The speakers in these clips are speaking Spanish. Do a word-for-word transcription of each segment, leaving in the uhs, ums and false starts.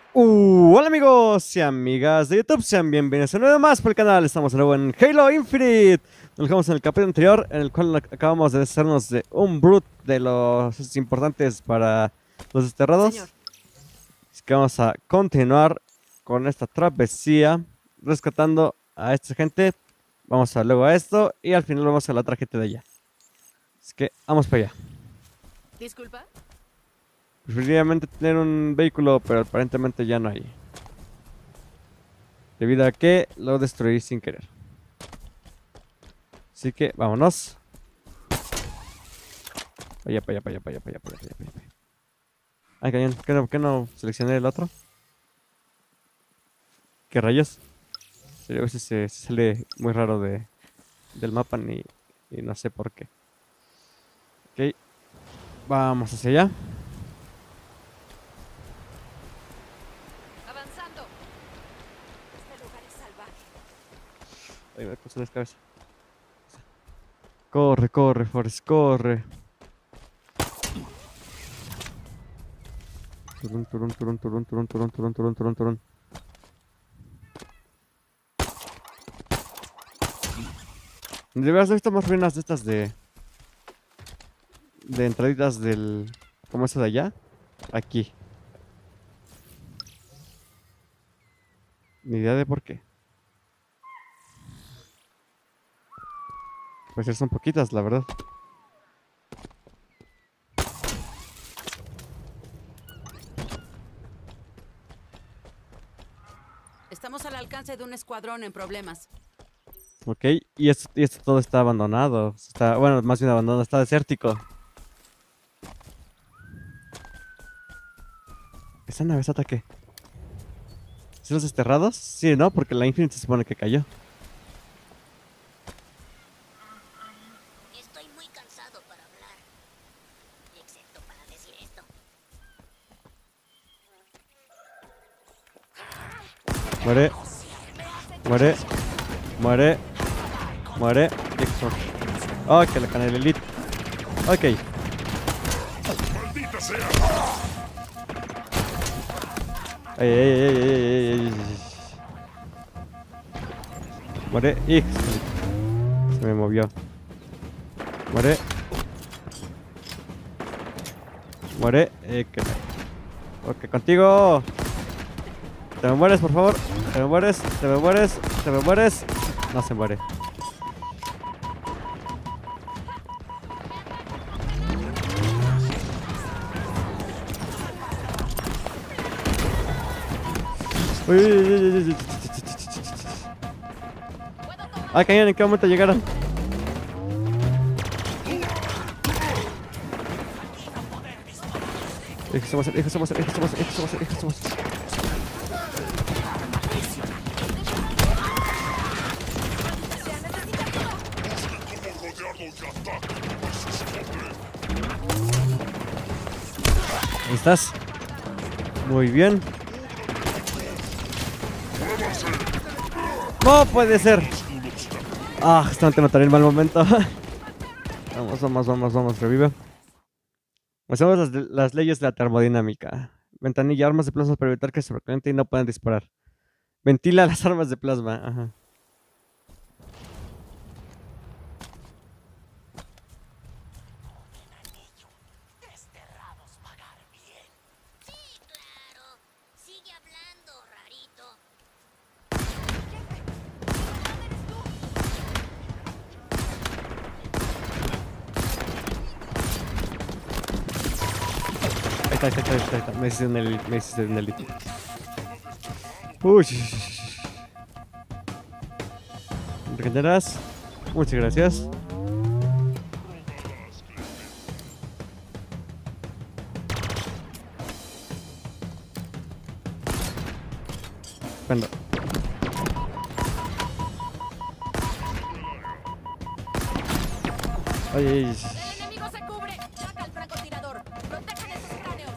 Uh, hola amigos y amigas de YouTube, sean bienvenidos a nuevo más por el canal. Estamos de nuevo en Halo Infinite. Nos dejamos en el capítulo anterior, en el cual acabamos de deshacernos de un brute de los importantes para los desterrados. Señor. Así que vamos a continuar con esta travesía, rescatando a esta gente. Vamos a luego a esto y al final vamos a la otra gente de allá. Así que vamos para allá. Disculpa. Preferiría tener un vehículo, pero aparentemente ya no hay. Debido a que lo destruí sin querer. Así que vámonos. Para allá, para allá, para allá, para allá, para allá, para allá, para allá. Ay, cañón, ¿qué no, qué no seleccioné el otro? ¿Qué rayos? A veces se, se sale muy raro de, del mapa ni, y no sé por qué. Ok, vamos hacia allá. Avanzando. Este lugar es salvaje. Ahí me puse la cabeza. Corre, corre, Forrest, corre. Turun, turun, turun, turun, turun, turun, turun, turun, turun, turun. De veras, he visto más ruinas de estas de... De entraditas del... ¿Cómo es eso de allá? Aquí. Ni idea de por qué. Pues son poquitas, la verdad. Estamos al alcance de un escuadrón en problemas. Ok, y esto, y esto todo está abandonado. Está, bueno, más bien abandonado, está desértico. ¿Esa nave es ataque? ¿Sí los desterrados? Sí, ¿no? Porque la Infinite se supone que cayó. Estoy muy cansado para hablar, excepto para decir esto. Muere. Muere. Muere. Muere. Ok, la canela elite. Ok. Ay, ay, ay, ay, ay, ay, ay. Muere. Y se me movió. Muere. Muere. Eh, que... Ok, contigo. Te me mueres, por favor. Te me mueres. Te me mueres. Te me mueres. No se muere. Uy, uy, uy, uy, uy, uy. Ah, cañón, ¿en qué momento llegaron? Hijo, somos, hijo, somos, hijo, somos, hijo, somos, hijo, somos. Ahí estás. Muy bien. No puede ser. Ah, esta te notaré en mal momento. Vamos, vamos, vamos, vamos, revive. Hacemos las, las leyes de la termodinámica. Ventanilla, armas de plasma para evitar que se recaliente y no puedan disparar. Ventila las armas de plasma. Ajá. Sí, claro. Sigue hablando, rarito. Ahí está, ahí está, ahí está, ahí está. Me hiciste un elite, me hiciste un elite. Uy. ¿Regeneras? Muchas gracias. Cuando. Ay, ay, ay. ¡El enemigo se cubre! ¡Saca al francotirador! ¡Protejan esos cráneos!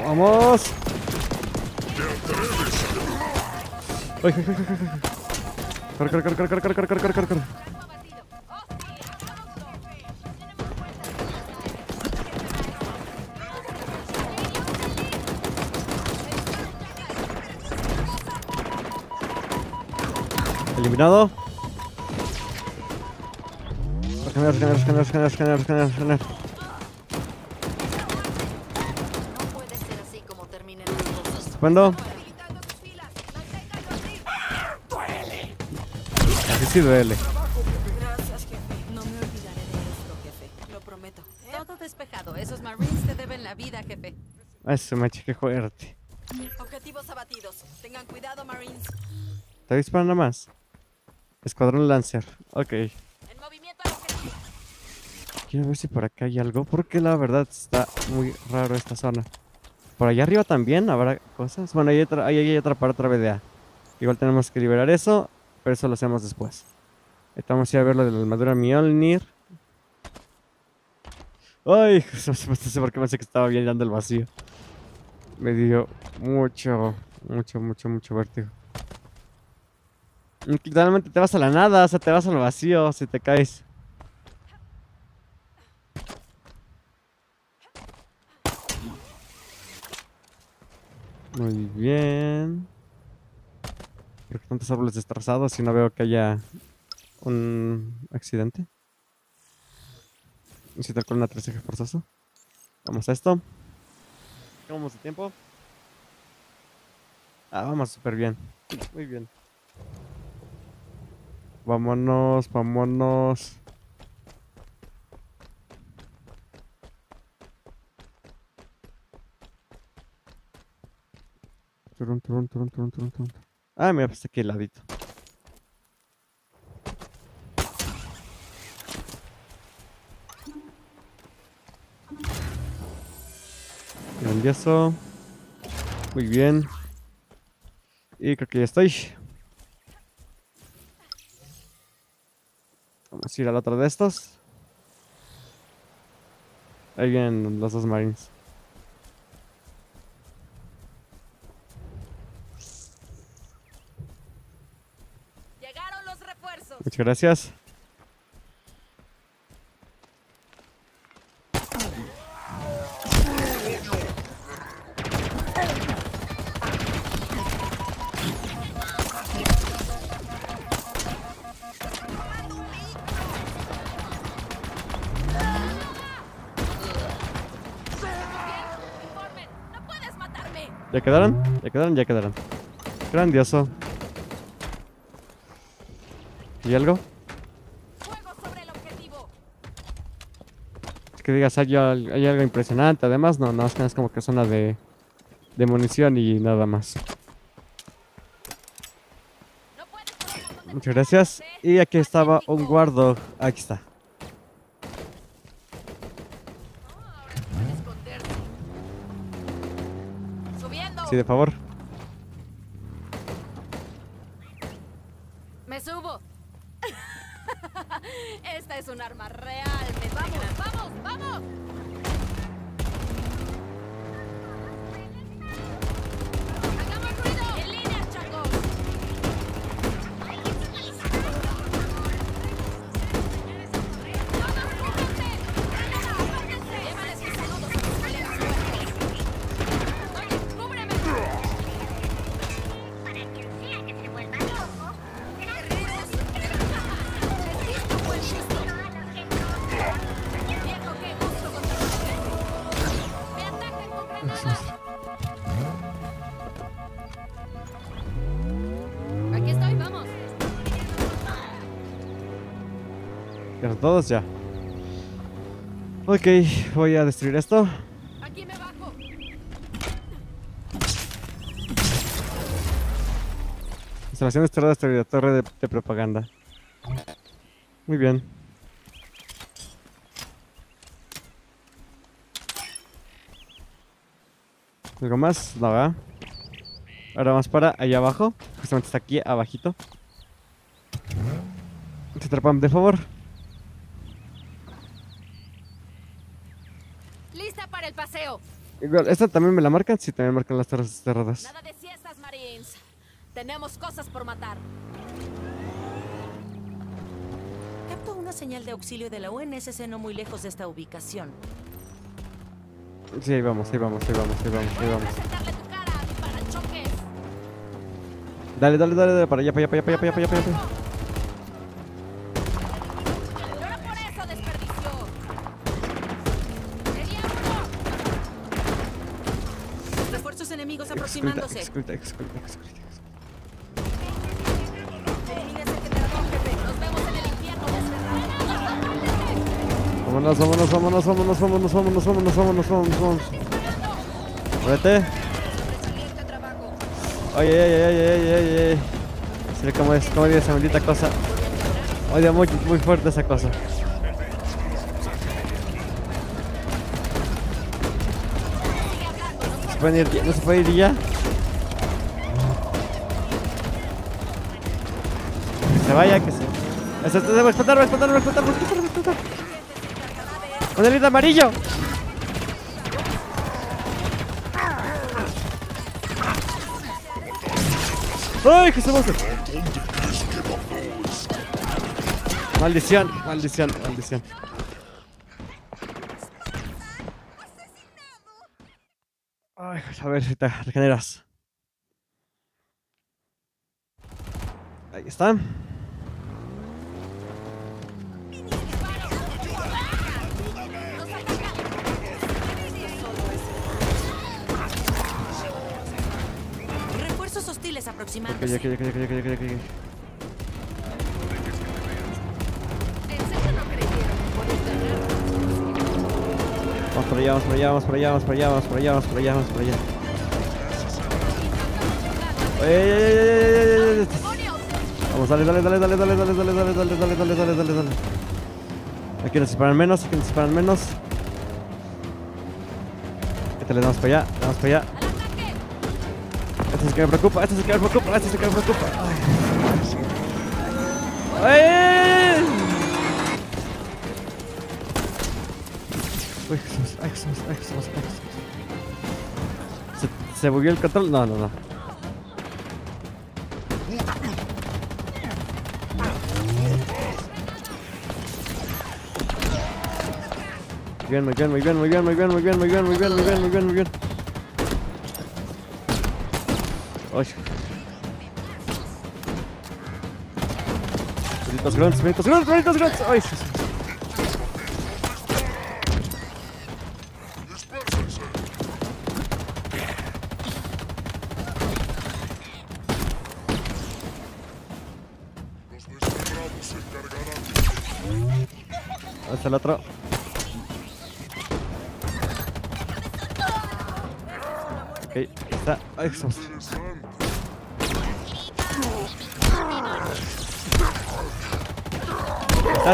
¡Vamos! ¡Ay, ay, ay, ay, ay! ¡Corre, corre, corre, corre, corre, corre, corre, corre, corre! Eliminado. Regenerar, regenerar, regenerar, regenerar, regenerar, regenerar. No puede ser así como terminen las cosas. Estupendo. Evitando sus filas. Manténganlos ir. Así sí duele. Gracias, jefe. No me olvidaré de esto, jefe. Lo prometo. Todo despejado. Esos Marines te deben la vida, jefe. Ay, se me qué fuerte. Objetivos abatidos. Tengan cuidado, Marines. ¿Te disparan nada más? Escuadrón Lancer. Ok. En movimiento al objetivo. Quiero ver si por acá hay algo. Porque la verdad está muy raro esta zona. Por allá arriba también habrá cosas. Bueno, ahí hay otra, ahí hay otra para otra B D A. Igual tenemos que liberar eso. Pero eso lo hacemos después. Ahorita vamos a ir a ver lo de la armadura Mjolnir. Ay, no sé por qué pensé que estaba bien dando el vacío. Me dio mucho, mucho, mucho, mucho vértigo. Literalmente te vas a la nada, o sea, te vas al vacío si te caes. Muy bien. ¿Por qué tantos árboles destrozados si no veo que haya un accidente? Necesito con una tres eje forzoso. Vamos a esto. ¿Cómo vamos de tiempo? Ah, vamos súper bien. Muy bien. Vámonos, vámonos. Turun, turun, turun, turun, turun, turun. Ah, mira, pues aquí al ladito. Grandioso. Muy bien. Y creo que ya estoy. Vamos a ir al otro de estos. Ahí vienen los dos marines. Llegaron los refuerzos. Muchas gracias. Informen. No puedes matarme. ¿Ya quedaron? ¿Ya quedaron? Ya quedaron. Grandioso. ¿Y algo? Fuego sobre el objetivo. Es que digas, hay, al- hay algo impresionante. Además, no, no, es que es como que zona de, de munición y nada más. No puedes poner donde Muchas gracias. Y aquí estaba un guardo. Aquí está. ahora puede esconderse. Subiendo. Sí, de favor. Me subo. Esta es un arma real. Me vamos, vamos, vamos. Hagamos ruido. En línea, changos. Todos cúbranse. Apártense. Llévales mis saludos a tus colegas fuertes. Oye, cúbreme. Para quien sea que se vuelva loco, Guerreros. Les listo, buen listo. Viejo, qué gusto controlarte. Me atacan con granadas. Aquí estoy, vamos. Ya todos ya. Ok, voy a destruir esto. Aquí me bajo. Instalación de torre de torre de, de propaganda. Muy bien. ¿Algo más? No, ¿verdad? Ahora vamos para allá abajo. Justamente está aquí abajito. Se atrapan, de favor. Lista para el paseo. Igual, ¿esta también me la marcan? Sí, también marcan las torres cerradas. Nada de siestas, Marines. Tenemos cosas por matar. Capto una señal de auxilio de la U N S C no muy lejos de esta ubicación. Sí, ahí vamos, ahí vamos, ahí vamos, ahí vamos, ahí vamos. Presentarle tu cara para choques. Dale, dale, dale, dale, para allá, para allá, para allá, para allá, para allá, para allá. Llora por eso, desperdició. Sería uno. Refuerzos enemigos Escolta, aproximándose. escolta, escolta, escolta. Elimina ese generador, jefe. Nos vemos en el infierno desterrado. Vámonos, vámonos, vámonos, vámonos, vámonos, vámonos, vámonos, vámonos, vámonos, vámonos. Muévete. Ay, ay, ay, ay, ay, ay, ay. Sí, cómo es, cómo odio esa maldita cosa. Odio muy, muy fuerte esa cosa. ¿Se pueden ir ya? ¿No se puede ir ya? Que se vaya, que se... Eso, eso, debo explotar, debo explotar, debo explotar, debo explotar, debo explotar. ¡Con el hito amarillo! ¡Ay, que se va a hacer! Maldición, maldición, maldición. Ay, a ver si te regeneras. Ahí está. Refuerzos hostiles Ok, aproximándose. ok, ok, ok, ok, ok, ok. Vamos por allá, vamos por allá, vamos por allá, vamos por allá, vamos por allá, vamos por allá, vamos por allá. ¡Ey, ey, ey, ey, ey, ey! Vamos, dale, dale, dale, dale, dale, dale, dale, dale, dale, dale, dale, dale, dale, dale. Aquí nos disparan menos, aquí nos disparan menos. Este le damos para allá, le damos para allá. Este es el que me preocupa, este es el que me preocupa, este es el que me preocupa. ¡Ay! ¡Ay! Uy, Jesús, ay, Jesús, ay, Jesús, ay, Jesús. ¿Se, se bugueó el control? No, no, no. Muy bien, muy bien, muy bien, muy bien, muy bien, muy bien, muy bien, muy bien, muy bien, muy bien, muy bien. Ay. Benditos grunts, benditos grunts, benditos grunts. Ay, Jesús. ¿Dónde está el otro? Ok, ahí está. Ay, Jesús. ¿Estás?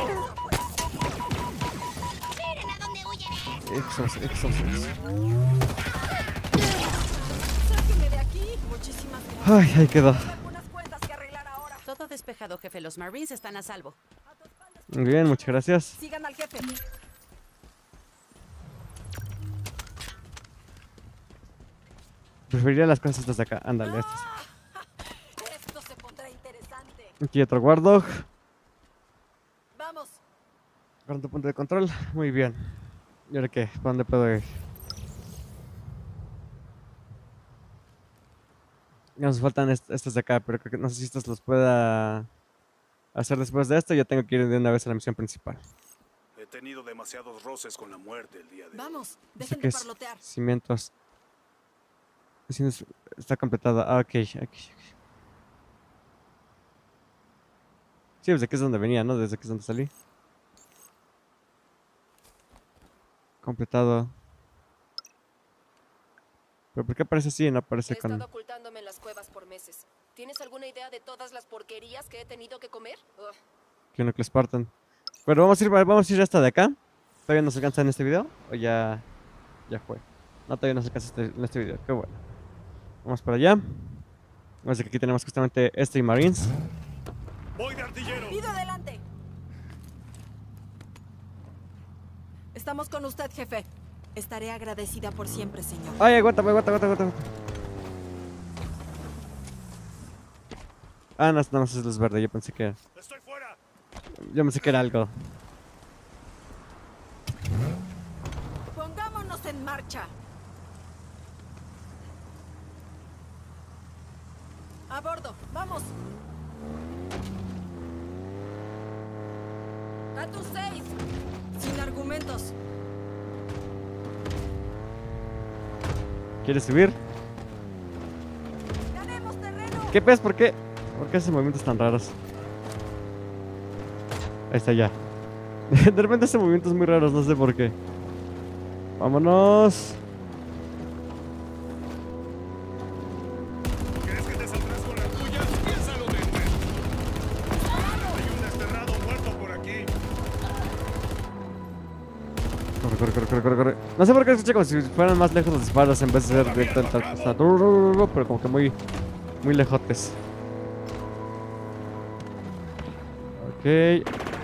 Miren a dónde huyen. Exos, exos, exos. Sáquenme de aquí. Muchísimas gracias. Ay, ahí quedó. Algunas cuentas que arreglar ahora. Todo despejado, jefe. Los Marines están a salvo. Muy bien, muchas gracias. Sigan al jefe. Preferiría las cosas estas de acá. Ándale, estas. Esto se pondrá interesante. Aquí otro Wardog. Vamos. Con tu punto de control. Muy bien. ¿Y ahora qué? ¿Para dónde puedo ir? Ya nos faltan est estos de acá, pero creo que no sé si estos los pueda hacer después de esto. Yo tengo que ir de una vez a la misión principal. He tenido demasiados roces con la muerte el día de hoy. Vamos. ¿Esto Dejen qué de es? parlotear. Cimientos. Cimientos- Está completada. Ah, ok, ok, ok. Sí, desde aquí es donde venía, ¿no? Desde aquí es donde salí. Completado. ¿Pero por qué aparece así y no aparece He con...? estado ocultándome en las cuevas por meses. ¿Tienes alguna idea de todas las porquerías que he tenido que comer? Ugh. Que no que les partan. Bueno, vamos a ir, vamos a ir hasta de acá. ¿Todavía nos alcanza en este video? ¿O ya, ya fue? No, todavía nos alcanza este- en este video. Qué bueno. Vamos para allá. Vamos a ver que aquí tenemos justamente este y Marines. ¡Voy de artillero! Pido adelante. Estamos con usted, jefe. Estaré agradecida por siempre, señor. Ay, aguántame, aguántame, aguántame. Ah, no, nada más es luz verde. Yo pensé que... ¡Estoy fuera! Yo pensé que era algo. Pongámonos en marcha. A bordo, vamos. A tus seis. Sin argumentos. ¿Quieres subir? ¡Ganemos terreno! ¿Qué pez? ¿Por qué? ¿Por qué hace movimientos tan raros? Ahí está ya. De repente hace movimientos muy raros, no sé por qué. Vámonos. ¿Crees que te saldrás con la tuya? Piénsalo de nuevo. Hay un desterrado muerto por aquí. Corre, corre, corre, corre, corre, corre. No sé por qué escuché como si fueran más lejos los disparos en vez de ser directo al tal. Está pero como que muy, muy lejotes. Ok.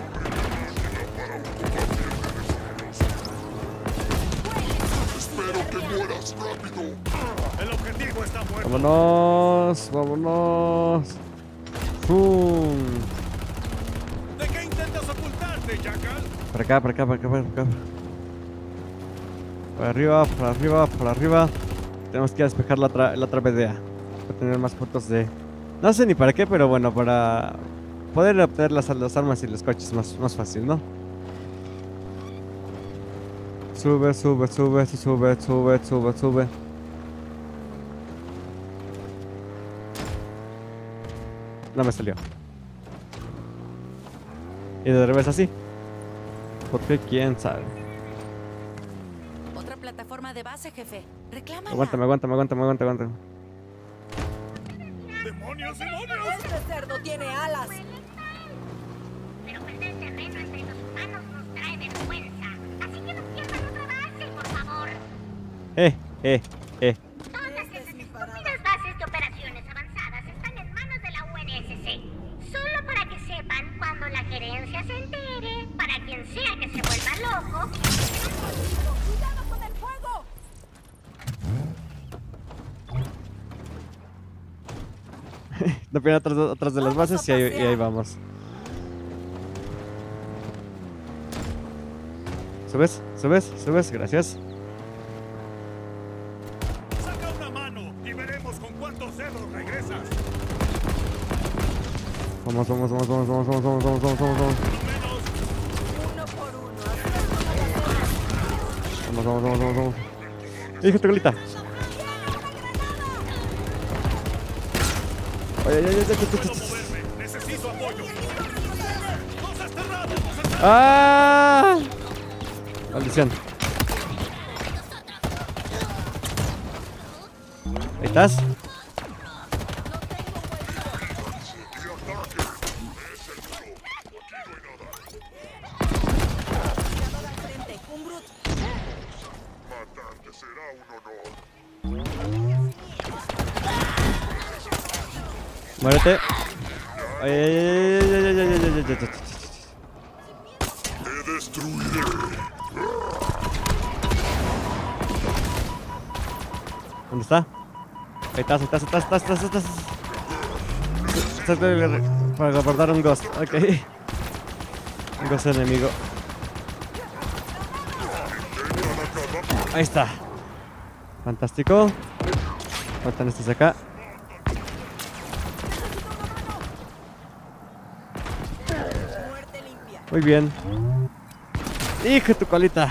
El objetivo está muerto. Vámonos, vámonos. ¡Pum! ¿De qué intentas ocultarte, Jackal? Para acá, para acá, para acá, para acá. Para arriba, para arriba, para arriba. Tenemos que despejar la otra, la otra B D A. Para tener más puntos de... No sé ni para qué, pero bueno, para poder obtener las, las armas y los coches más, más fácil, ¿no? Sube, sube, sube, sube, sube, sube, sube. No me salió. Y de revés así. ¿Por qué? ¿Quién sabe? Otra plataforma de base, jefe. Reclámala. Aguántame, aguántame, aguántame, aguántame, aguántame. ¡Demonios, demonios! Este cerdo tiene alas. Pero perder terreno entre los humanos nos trae vergüenza. Así que no pierdan otra base, por favor. Eh, eh, eh. Todas esas estúpidas bases de operaciones avanzadas están en manos de la U N S C. Solo para que sepan cuando la gerencia se entere, para quien sea que se vuelva loco. ¡Cuidado con el fuego! No pierdan atrás, atrás de las Vamos bases y a ahí, y pasear. ahí vamos. ¿Subes? ¿Subes? ¿Subes? Gracias. Saca una mano y veremos con cuántos dedos regresas. Vamos, vamos, vamos, vamos, vamos, vamos, vamos, vamos, vamos, vamos, vamos. Por lo menos. Uno por uno. Así Vamos, vamos, vamos, vamos, vamos. Hijo, tu colita. Ay, ay, ay, ay, ay, ay, Puedo ay. moverme. Necesito apoyo. ¡Los desterrados! ¡Los desterrados! ¡Ah! Maldición. Ahí estás. frente. Un bruto. Matarte será un honor. Muérete. Ay, ay, ay, ay, ay, ay, ay, ay, ay, ay, ay. Te destruiré. ¿Dónde está? Ahí estás, ahí estás, ahí estás, ahí estás, ahí estás, estás. Estás para guardar un ghost, ok. Un ghost enemigo. Ahí está. Fantástico. Faltan estos de acá. Muerte limpia. Muy bien. ¡Hijo de tu colita!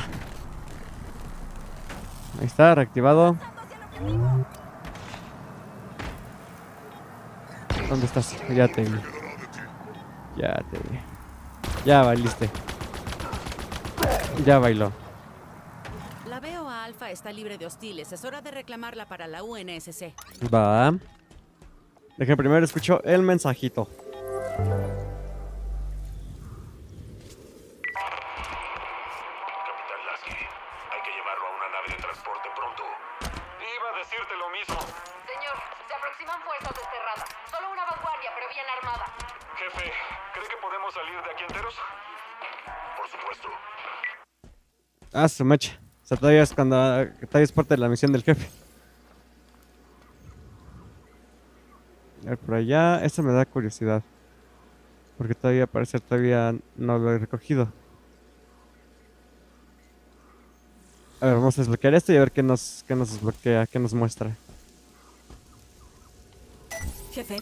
Ahí está, reactivado. ¿Dónde estás? Ya te vi. Ya te vi. Ya bailiste. Ya bailó. La B O A Alpha está libre de hostiles. Es hora de reclamarla para la U N S C. Va. Dejen primero escucho el mensajito. Capitán Lasky, hay que llevarlo a una nave de transporte pronto. Iba a decirte lo mismo. Señor, se aproximan fuerzas desterradas. Solo una vanguardia, pero bien armada. Jefe, ¿cree que podemos salir de aquí enteros? Por supuesto. Ah, su mecha. O sea, todavía es cuando todavía es parte de la misión del jefe. A ver, por allá, esto me da curiosidad. Porque todavía, al parecer, todavía no lo he recogido. A ver, vamos a desbloquear esto y a ver qué nos, qué nos desbloquea, qué nos muestra. Jefe.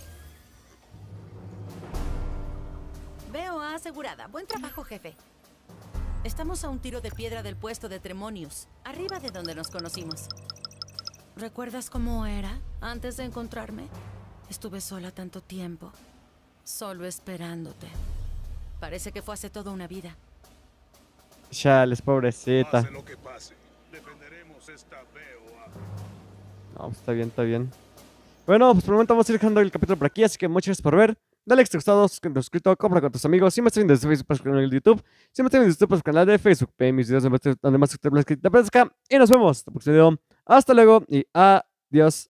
Veo asegurada. Buen trabajo, jefe. Estamos a un tiro de piedra del puesto de Tremonius, arriba de donde nos conocimos. ¿Recuerdas cómo era antes de encontrarme? Estuve sola tanto tiempo, solo esperándote. Parece que fue hace toda una vida. Chales, pobrecita. Pase lo que pase, defenderemos esta B O A. No, pues está bien, está bien. Bueno, pues por el momento vamos a ir dejando el capítulo por aquí, así que muchas gracias por ver. Dale like si te ha gustado, suscríbete, suscrito, compra con tus amigos. Si me estás viendo desde Facebook, pues canal de YouTube. Si me estás viendo desde YouTube, pues canal de Facebook. Ve mis videos donde más te aparezca. Y nos vemos hasta el próximo video. Hasta luego y adiós.